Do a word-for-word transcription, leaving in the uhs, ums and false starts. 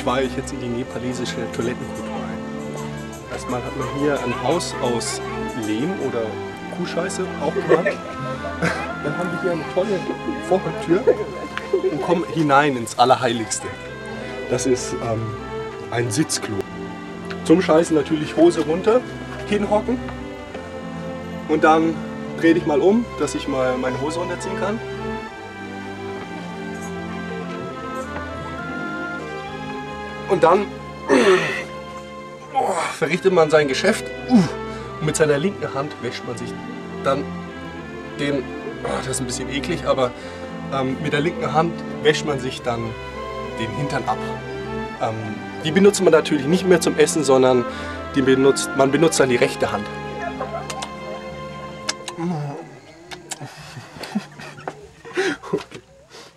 schweige ich jetzt in die nepalesische Toilettenkultur ein. Erstmal hat man hier ein Haus aus Lehm oder Kuhscheiße, auch genannt. Dann haben wir hier eine tolle Vortür und kommen hinein ins Allerheiligste. Das ist ähm, ein Sitzklo. Zum Scheißen natürlich Hose runter, hinhocken und dann dreh dich mal um, dass ich mal meine Hose runterziehen kann. Und dann oh, verrichtet man sein Geschäft uh, und mit seiner linken Hand wäscht man sich dann den, oh, das ist ein bisschen eklig, aber ähm, mit der linken Hand wäscht man sich dann den Hintern ab. Ähm, die benutzt man natürlich nicht mehr zum Essen, sondern die benutzt, man benutzt dann die rechte Hand. Okay.